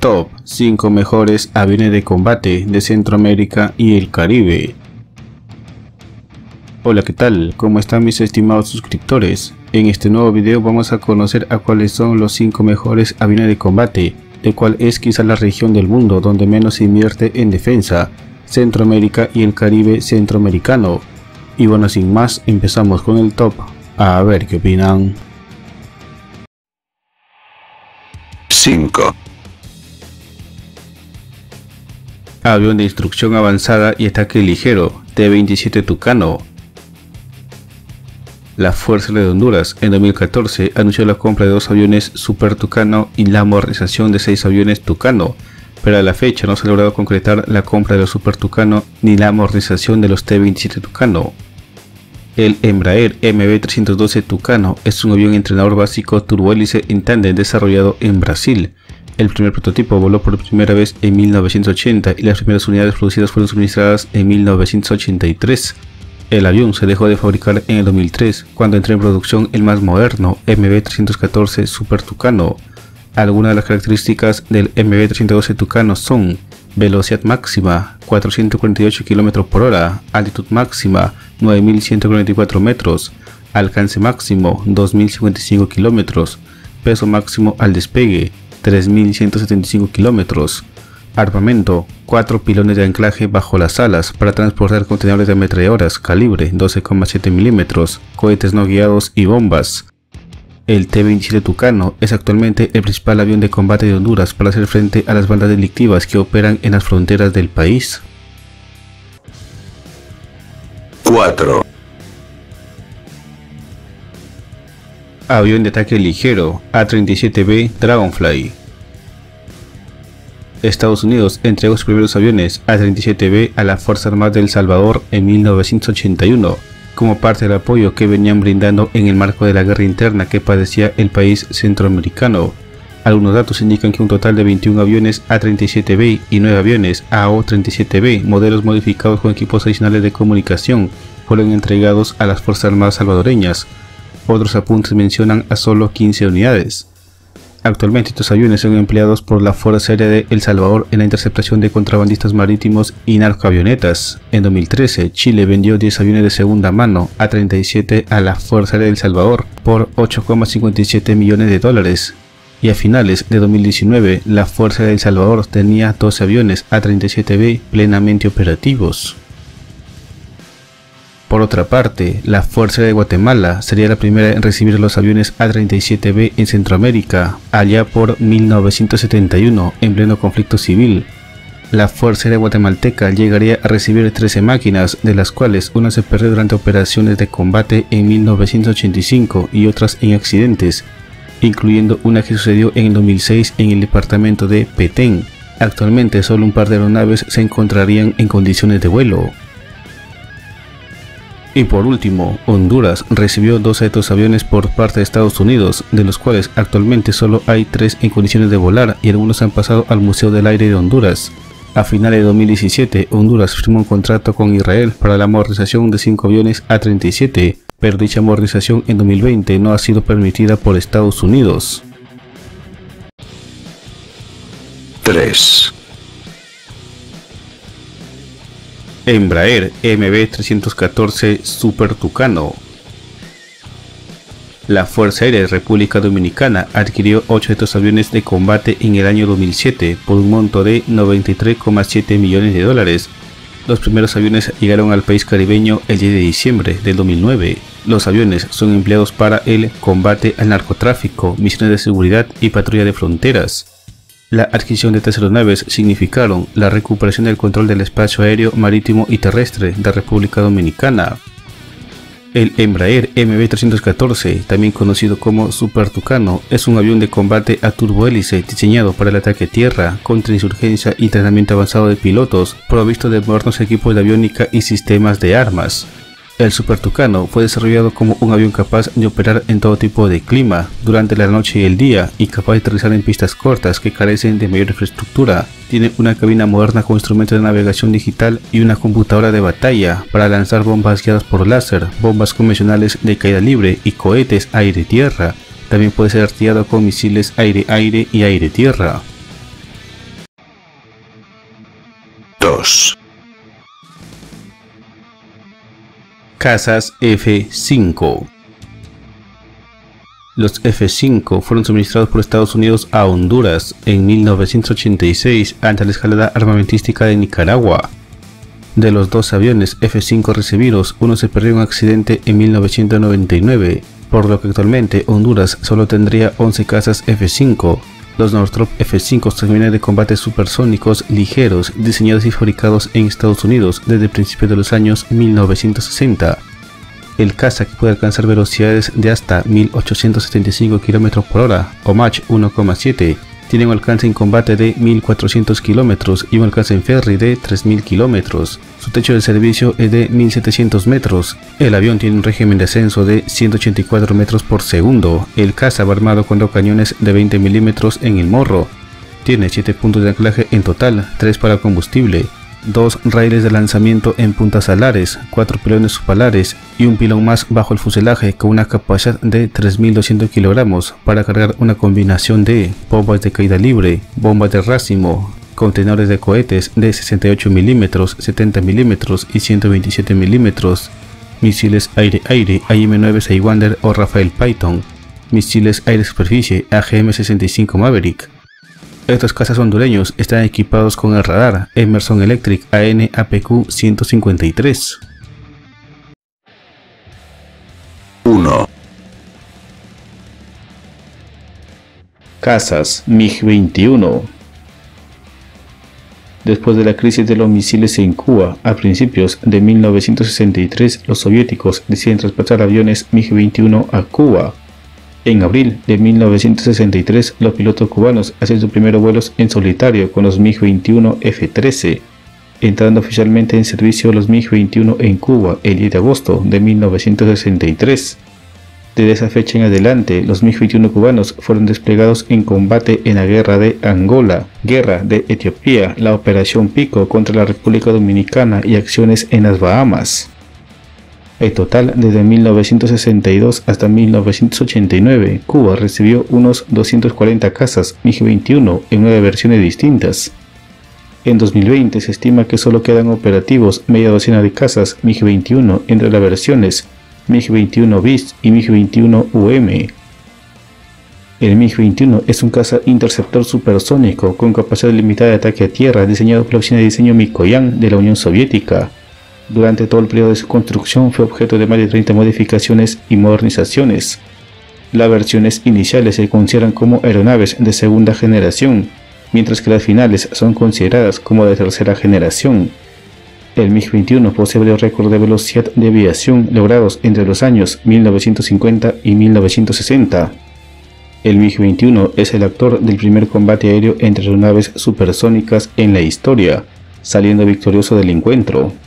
Top 5 mejores aviones de combate de Centroamérica y el Caribe. Hola, ¿qué tal? ¿Cómo están mis estimados suscriptores? En este nuevo video vamos a conocer a cuáles son los 5 mejores aviones de combate, de cuál es quizá la región del mundo donde menos se invierte en defensa, Centroamérica y el Caribe centroamericano. Y bueno, sin más, empezamos con el top, a ver qué opinan. 5. Avión de instrucción avanzada y ataque ligero, T-27 Tucano. La Fuerza Aérea de Honduras en 2014 anunció la compra de 2 aviones Super Tucano y la modernización de 6 aviones Tucano, pero a la fecha no se ha logrado concretar la compra de los Super Tucano ni la modernización de los T-27 Tucano. El Embraer MB312 Tucano es un avión entrenador básico turbohélice en tándem desarrollado en Brasil. El primer prototipo voló por primera vez en 1980 y las primeras unidades producidas fueron suministradas en 1983. El avión se dejó de fabricar en el 2003, cuando entró en producción el más moderno MB314 Super Tucano. Algunas de las características del MB312 Tucano son: velocidad máxima 448 km por hora, altitud máxima 9144 metros, alcance máximo 2055 km, peso máximo al despegue 3175 km, armamento 4 pilones de anclaje bajo las alas para transportar contenedores de ametralladoras calibre 12,7 mm, cohetes no guiados y bombas. El T-27 Tucano es actualmente el principal avión de combate de Honduras para hacer frente a las bandas delictivas que operan en las fronteras del país. 4. Avión de ataque ligero A-37B Dragonfly. Estados Unidos entregó sus primeros aviones A-37B a la Fuerza Armada de El Salvador en 1981, como parte del apoyo que venían brindando en el marco de la guerra interna que padecía el país centroamericano. Algunos datos indican que un total de 21 aviones A-37B y 9 aviones AO-37B, modelos modificados con equipos adicionales de comunicación, fueron entregados a las Fuerzas Armadas salvadoreñas. Otros apuntes mencionan a solo 15 unidades. Actualmente estos aviones son empleados por la Fuerza Aérea de El Salvador en la interceptación de contrabandistas marítimos y narcoavionetas. En 2013, Chile vendió 10 aviones de segunda mano A-37 a la Fuerza Aérea de El Salvador por $8,57 millones. Y a finales de 2019, la Fuerza Aérea de El Salvador tenía 12 aviones A-37B plenamente operativos. Por otra parte, la Fuerza Aérea de Guatemala sería la primera en recibir los aviones A-37B en Centroamérica, allá por 1971, en pleno conflicto civil. La Fuerza Aérea Guatemalteca llegaría a recibir 13 máquinas, de las cuales una se perdió durante operaciones de combate en 1985 y otras en accidentes, incluyendo una que sucedió en el 2006 en el departamento de Petén. Actualmente solo un par de aeronaves se encontrarían en condiciones de vuelo. Y por último, Honduras recibió 2 de estos aviones por parte de Estados Unidos, de los cuales actualmente solo hay 3 en condiciones de volar y algunos han pasado al Museo del Aire de Honduras. A finales de 2017, Honduras firmó un contrato con Israel para la modernización de 5 aviones A-37, pero dicha modernización en 2020 no ha sido permitida por Estados Unidos. 3. Embraer MB314 Super Tucano. La Fuerza Aérea de República Dominicana adquirió 8 de estos aviones de combate en el año 2007 por un monto de $93,7 millones. Los primeros aviones llegaron al país caribeño el 10 de diciembre del 2009. Los aviones son empleados para el combate al narcotráfico, misiones de seguridad y patrulla de fronteras. La adquisición de estas aeronaves significaron la recuperación del control del espacio aéreo, marítimo y terrestre de la República Dominicana. El Embraer MB314, también conocido como Super Tucano, es un avión de combate a turbohélice diseñado para el ataque a tierra, contrainsurgencia y entrenamiento avanzado de pilotos, provisto de modernos equipos de aviónica y sistemas de armas. El Super Tucano fue desarrollado como un avión capaz de operar en todo tipo de clima, durante la noche y el día, y capaz de aterrizar en pistas cortas que carecen de mayor infraestructura. Tiene una cabina moderna con instrumentos de navegación digital y una computadora de batalla para lanzar bombas guiadas por láser, bombas convencionales de caída libre y cohetes aire-tierra. También puede ser artillado con misiles aire-aire y aire-tierra. 2. Cazas F-5. Los F-5 fueron suministrados por Estados Unidos a Honduras en 1986 ante la escalada armamentística de Nicaragua. De los dos aviones F-5 recibidos, uno se perdió en un accidente en 1999, por lo que actualmente Honduras solo tendría 11 cazas F-5. Los Northrop F-5 son aviones de combate supersónicos ligeros diseñados y fabricados en Estados Unidos desde principios de los años 1960. El caza, que puede alcanzar velocidades de hasta 1875 km por hora o Mach 1,7, tiene un alcance en combate de 1400 km y un alcance en ferry de 3000 km. Su techo de servicio es de 1700 metros. El avión tiene un régimen de ascenso de 184 metros por segundo. El caza va armado con 2 cañones de 20 milímetros en el morro. Tiene 7 puntos de anclaje en total, 3 para combustible, 2 raíles de lanzamiento en puntas alares, 4 pilones subalares y un pilón más bajo el fuselaje con una capacidad de 3200 kg para cargar una combinación de bombas de caída libre, bombas de racimo, contenedores de cohetes de 68 mm, 70 mm y 127 mm, misiles aire-aire AIM-9 Sidewinder o Rafael Python, misiles aire-superficie AGM-65 Maverick. Estos cazas hondureños están equipados con el radar Emerson Electric AN/APQ 153. 1. Cazas MiG-21. Después de la crisis de los misiles en Cuba, a principios de 1963, los soviéticos deciden traspasar aviones MiG-21 a Cuba. En abril de 1963, los pilotos cubanos hacen sus primeros vuelos en solitario con los MiG-21 F-13, entrando oficialmente en servicio los MiG-21 en Cuba el 10 de agosto de 1963. Desde esa fecha en adelante, los MiG-21 cubanos fueron desplegados en combate en la Guerra de Angola, Guerra de Etiopía, la Operación Pico contra la República Dominicana y acciones en las Bahamas. En total, desde 1962 hasta 1989, Cuba recibió unos 240 cazas MiG-21 en 9 versiones distintas. En 2020 se estima que solo quedan operativos media docena de cazas MiG-21 entre las versiones MiG-21 bis y MiG-21 UM. El MiG-21 es un caza interceptor supersónico con capacidad limitada de ataque a tierra diseñado por la oficina de diseño Mikoyan de la Unión Soviética. Durante todo el periodo de su construcción fue objeto de más de 30 modificaciones y modernizaciones. Las versiones iniciales se consideran como aeronaves de segunda generación, mientras que las finales son consideradas como de tercera generación. El MiG-21 posee varios récords de velocidad de aviación logrados entre los años 1950 y 1960. El MiG-21 es el actor del primer combate aéreo entre aeronaves supersónicas en la historia, saliendo victorioso del encuentro.